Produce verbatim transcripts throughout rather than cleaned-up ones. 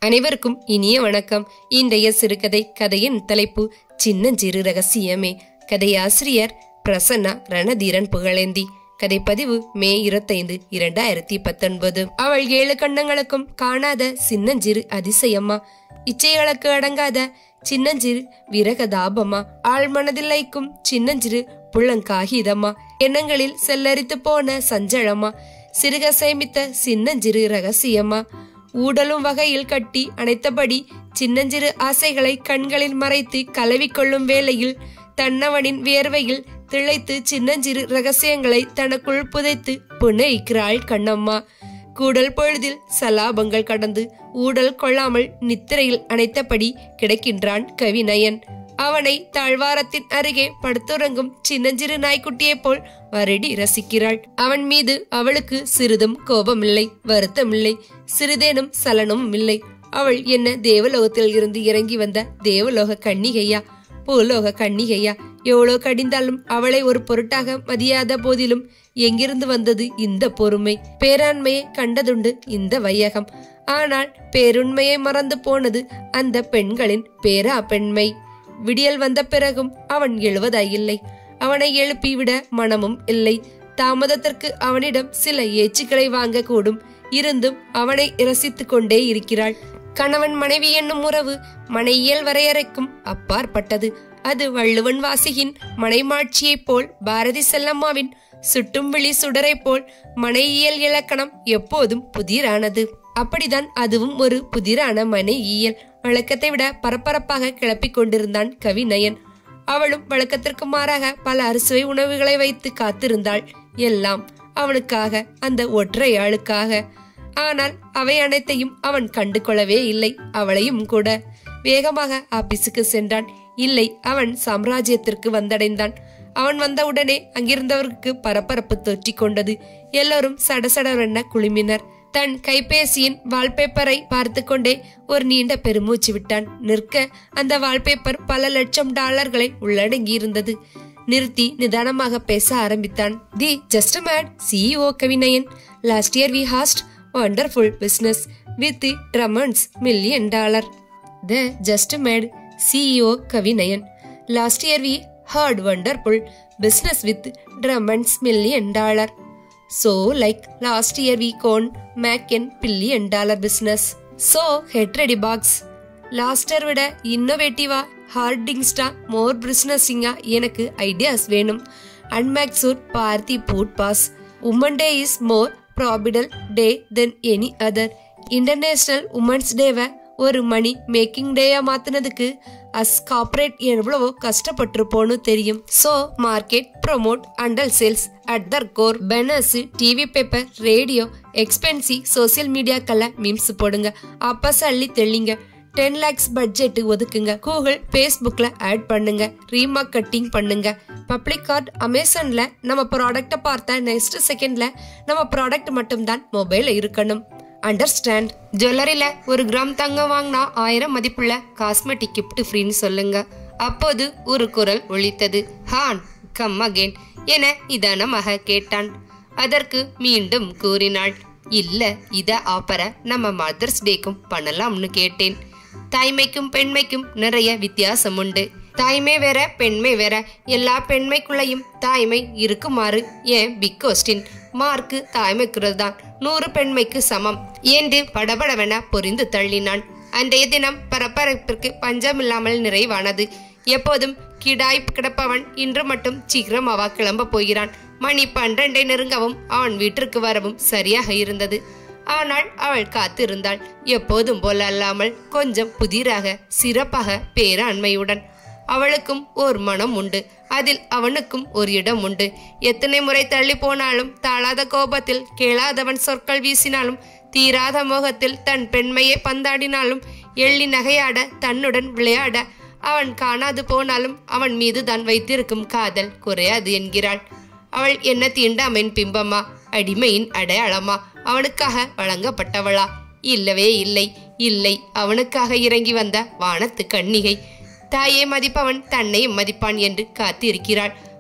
அனைவருக்கும் இனிய வணக்கம். இன்றைய சிறுகதை கதையின் தலைப்பு சின்னஞ்சிறு ரகசியமே. கதையாசிரியர் பிரசன்னா ரணதீரன் புகழேந்தி. கதைப்பதிவு மே இருபத்தைந்து இரண்டாயிரத்தி பத்தொன்பது. அவள் ஏழு கண்ணங்களுக்கும் காணாத சின்னஞ்சிறு அதிசயம்மா, இச்சைகளுக்கு அடங்காத சின்னஞ்சிறு விரகதாபமா, ஆள் மனதில் லைக்கும் சின்னஞ்சிறு புள்ளங்காகிதம்மா, எண்ணங்களில் செல்லரித்து போன சஞ்சலமா, சிறுக சேமித்த சின்னஞ்சிறு ரகசியம்மா, ஊடலும் வகையில் கட்டி அணைத்தபடி சின்னஞ்சிறு ஆசைகளை கண்களில் மறைத்து கலவிக்கொள்ளும் வேளையில் தன்னவனின் வியர்வையில் திளைத்து சின்னஞ்சிறு ரகசியங்களை தனக்குள் புதைத்து புனைக்கிறாள் கண்ணம்மா. கூடல் பொழுதில் சலாபங்கள் கடந்து ஊடல் கொள்ளாமல் நித்திரையில் அணைத்தபடி கிடக்கின்றான் கவிநயன். அவனை தாழ்வாரத்தின் அருகே படுத்துறங்கும் சின்னஞ்சிறு நாய்க்குட்டியை போல் வருடி ரசிக்கிறாள். அவன் மீது அவளுக்கு சிறிதும் கோபமில்லை, வருத்தமில்லை, சிறிதேனும் சலனமும் இல்லை. அவள் என்ன தேவலோகத்தில் இருந்து இறங்கி வந்த தேவலோக கன்னிகையா, பூலோக கன்னிகையா? எவ்வளோ கடிந்தாலும் அவளை ஒரு பொருட்டாக மதியாத போதிலும் எங்கிருந்து வந்தது இந்த பொறுமை? பேராண்மையை கண்டதுண்டு இந்த வையகம். ஆனால் பேருண்மையை மறந்து போனது அந்த பெண்களின் பேரா பெண்மை. விடியல் வந்த பிறகும் அவன் எழுவதாயில்லை. அவனை எழுப்பிவிட மனமும் இல்லை. தாமதத்திற்கு அவனிடம் சில ஏச்சுக்களை வாங்க கூடும். இருந்தும் அவனை இரசித்து கொண்டே இருக்கிறாள். கணவன் மனைவி என்னும் உறவு மனையியல் வரையறைக்கும் அப்பாற்பட்டது. அது வள்ளுவன் வாசியின் மனைமாட்சியைப் போல், பாரதி செல்லம்மாவின் சுட்டும் விழி சுடரை போல் மனையியல் இலக்கணம் எப்போதும் புதிரானது. அப்படிதான் அதுவும் ஒரு புதிரான மனையியல். வழக்கத்தை விட பரபரப்பாக கிளப்பிக் கொண்டிருந்தான் கவிநயன். அவளும் வழக்கத்திற்கு மாறாக பல அறுசுவை உணவுகளை வைத்து காத்திருந்தாள். எல்லாம் அவனுக்காக, அந்த ஒற்றை ஆளுக்காக. ஆனால் அவை அனைத்தையும் அவன் கண்டு கொள்ளவே இல்லை, அவளையும் கூட. வேகமாக ஆபீஸுக்கு சென்றான். இல்லை, அவன் சாம்ராஜ்யத்திற்கு வந்தடைந்தான். அவன் வந்தவுடனே அங்கிருந்தவருக்கு பரபரப்பு தொற்றிக் கொண்டது. எல்லோரும் சடசடவென குழுமினர். தன் கைபேசியின் வால்பேப்பரை பார்த்து கொண்டே ஒரு நீண்ட பெருமூச்சு விட்டான். நிற்க அந்த வால்பேப்பர் பல லட்சம் டாலர்களை உள்ளடங்கி இருந்தது. நிறுத்தி நிதானமாக பேச ஆரம்பித்தான். The just made CEO Kavinayan. Last year we hosted wonderful business with the Drummond's million dollar. The just made C E O Kavinayan. Last year we had wonderful business with Drummond's million dollar. So like last year we con make an billion dollar business. So head ready box. Last year விட இன்னோவேட்டிவா, ஹார்டிங்ஸ்டா, மோர் பிசினஸிங்கா எனக்கு ideas வேணும். அன்மேக்சூர் பார்த்தி பூட் பாஸ். Women day is more profitable day than any other. International women's டேவை ஒரு money making டேயா மாத்தினதுக்கு அஸ் கார்பரேட் எவ்வளவோ கஷ்டப்பட்டிருப்போன்னு தெரியும். சோ மார்க்கெட், ப்ரொமோட், அண்டல் sales at their core. Banners, TV, paper, radio, எக்ஸ்பென்சி, சோசியல் மீடியாக்கெல்லாம் மீம்ஸ் போடுங்க. அப்பஸ் அள்ளி தெளிங்க. டென் லேக்ஸ் பட்ஜெட் ஒதுக்குங்க. கூகுள், பேஸ்புக்ல ஆட் பண்ணுங்க. ரீமார்க்கெட்டிங் பண்ணுங்க. பப்ளிக் கார்ட், அமேசான்ல நம்ம ப்ராடக்ட பார்த்த நெக்ஸ்ட் செகண்ட்ல நம்ம ப்ராடக்ட் மட்டும் தான் மொபைல்ல இருக்கணும். அண்டர்ஸ்டாண்ட்? ஜுவல்லரியில ஒரு கிராம் தங்கம் வாங்கினா ஆயிரம் மதிப்புள்ள காஸ்மெட்டிக் கிஃப்ட் ஃப்ரீன்னு சொல்லுங்க. அப்போது ஒரு குரல் ஒலித்தது. ஹான் கம் அகேன் என நிதானமாக கேட்டான். அதற்கு மீண்டும் கூறினாள். இல்ல, இத ஆப்பர நம்ம மதர்ஸ் டேக்கும் பண்ணலாம்னு கேட்டேன். தாய்மைக்கும் பெண்மைக்கும் நிறைய வித்தியாசம் உண்டு. தாய்மை வேற, பெண்மை வேற. எல்லா பெண்மைக்குள்ளையும் தாய்மை இருக்குமாறு ஏன் பிக் கொஸ்டின் மார்க்கு தாய்மைக்குறது தான் நூறு பெண்மைக்கு சமம் என்று படபடவென பொறிந்து தள்ளினான். அன்றைய தினம் பரபரப்பிற்கு பஞ்சமில்லாமல் நிறைவானது. எப்போதும் கிடாய் கிடப்பவன் இன்று மட்டும் சீக்கிரமாவா கிளம்ப போகிறான். மணி பன்னிரண்டை நெருங்கவும் அவன் வீட்டிற்கு வரவும் சரியாக இருந்தது. ஆனால் அவள் காத்திருந்தாள். எப்போதும் போல அல்லாமல் கொஞ்சம் புதிராக, சிறப்பாக, பேராண்மையுடன். அவளுக்கும் ஒரு மனம் உண்டு, அதில் அவனுக்கும் ஒரு இடம் உண்டு. எத்தனை முறை தள்ளி போனாலும், தாளாத கோபத்தில் கேளாதவன் சொற்கள் வீசினாலும், தீராத மோகத்தில் தன் பெண்மையை பந்தாடினாலும், எள்ளி நகையாட, தன்னுடன் விளையாட அவன் காணாது போனாலும் அவன் மீது தான் வைத்திருக்கும் காதல் குறையாது என்கிறாள். அவள் என்ன தீண்டாமையின் பிம்பமா, அடிமையின் அடையாளமா, அவனுக்காக வழங்கப்பட்டவளா? இல்லவே இல்லை, இல்லை. அவனுக்காக இறங்கி வந்த வானத்து கன்னிகை. தாயை மதிப்பவன் தன்னையும் மதிப்பான் என்று காத்திருக்கிறாள்.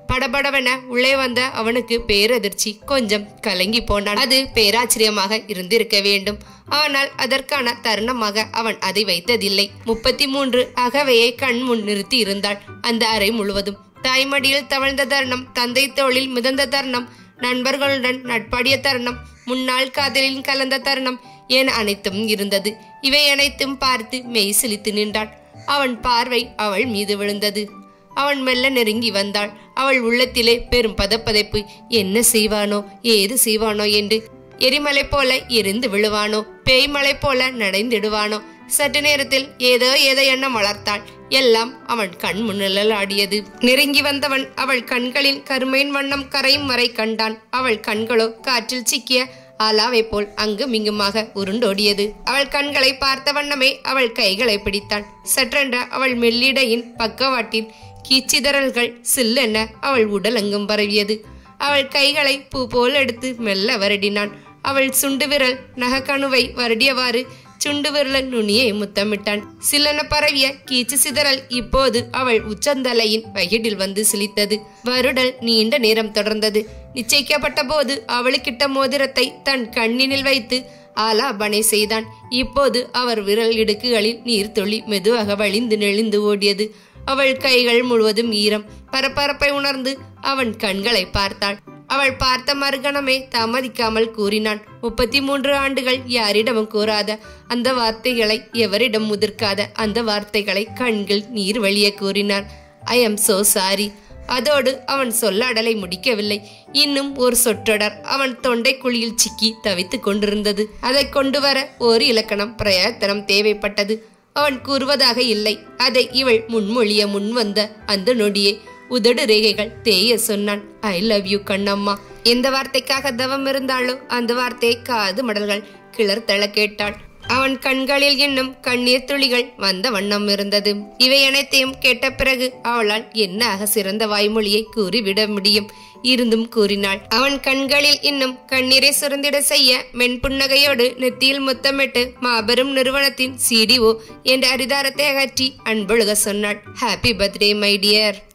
படபடவென உள்ளே வந்த அவனுக்கு பேரதிர்ச்சி. கொஞ்சம் கலங்கி போனான். அது பேராச்சரியமாக இருந்திருக்க வேண்டும். ஆனால் அதற்கான தருணமாக அவன் அதை வைத்ததில்லை. முப்பத்தி மூன்று அகவையை கண் முன் நிறுத்தி இருந்தாள். அந்த அறை முழுவதும் தாய்மடியில் தவழ்ந்த தருணம், தந்தை தோளில் மிதந்த தருணம், நண்பர்களுடன் நட்பாடிய தருணம், முன்னாள் காதலில் கலந்த தருணம் என அனைத்தும் இருந்தது. இவை அனைத்தும் பார்த்து மெய் சிலித்து நின்றாள். அவன் பார்வை அவள் மீது விழுந்தது. அவன் மெல்ல நெருங்கி வந்தாள். அவள் உள்ளத்திலே பெரும் பதப்பதைப்பு. என்ன செய்வானோ ஏது செய்வானோ என்று. எரிமலை போல எரிந்து விழுவானோ, பேய்மலை போல நடைந்திடுவானோ. சற்று நேரத்தில் ஏதோ ஏதோ எண்ணம் வளர்த்தாள். எல்லாம் அவன் கண் முன்னிழல் ஆடியது. நெருங்கி வந்தவன் அவள் கண்களின் கருமையின் வண்ணம் கரையும் வரை கண்டான். அவள் கண்களோ காற்றில் சிக்கிய ஆலாவை போல் அங்கும் இங்குமாக உருண்டோடியது. அவள் கண்களை பார்த்த வண்ணமே அவள் கைகளை பிடித்தான். சற்றென்ற அவள் மெல்லிடையின் பக்கவாட்டின் கீச்சிதறல்கள் சில்லென அவள் உடல் அங்கும் பரவியது. அவள் கைகளை பூ போல் எடுத்து மெல்ல வருடினான். அவள் சுண்டு விரல் நகக்கணுவை வருடியவாறு சுண்டு விரல் நுனியை முத்தமிட்டான். சில்லென பரவிய கீச்சு சிதறல் இப்போது அவள் உச்சந்தலையின் வகிடில் வந்து சிலித்தது. வருடல் நீண்ட நேரம் தொடர்ந்தது. நிச்சயிக்கப்பட்ட போது அவளுக்கிட்ட மோதிரத்தை தன் கண்ணினில் வைத்து ஆலாபனை செய்தான். இப்போது அவர் விரல் இடுக்குகளில் நீர்த்துளி மெதுவாக வழிந்து நெளிந்து ஓடியது. அவள் கைகள் முழுவதும் ஈரம். பரபரப்பை உணர்ந்து அவன் கண்களை பார்த்தாள். அவள் பார்த்த மறுகணமே தாமதிக்காமல் கூறினான். முப்பத்தி மூன்று ஆண்டுகள் யாரிடமும் கூறாத அந்த வார்த்தைகளை, எவரிடம் முதிர்க்காத அந்த வார்த்தைகளை கண்கள் நீர் வழிய கூறினார். I am so sorry. அதோடு அவன் சொல்லாடலை முடிக்கவில்லை. இன்னும் ஒரு சொற்றொடர் அவன் தொண்டை குழியில் சிக்கி தவித்து கொண்டிருந்தது. அதை கொண்டு வர ஒரு இலக்கணம் பிரயத்தனம் தேவைப்பட்டது. அவன் கூறுவதாக இல்லை. அதை இவள் முன்மொழிய முன் வந்த அந்த நொடியே உதடு ரேகைகள் தேய சொன்னான். I love you Kannamma. எந்த வார்த்தைக்காக தவம் இருந்தாளோ அந்த வார்த்தையை காது மடல்கள் கிளர்த்தள கேட்டாள். அவன் கண்களில் இன்னும் கண்ணீர் துளிகள் வந்த வண்ணம் இருந்தது. இவை அனைத்தையும் கேட்ட பிறகு அவளால் என்ன சிறந்த வாய்மொழியை கூறிவிட முடியும்? இருந்தும் கூறினாள். அவன் கண்களில் இன்னும் கண்ணீரை சுரந்திட செய்ய மென்புன்னகையோடு நெத்தியில் முத்தமிட்டு மாபெரும் நிறுவனத்தின் சிடிஓ என்ற அரிதாரத்தை அகற்றி அன்பொழுக சொன்னாள். Happy birthday my dear.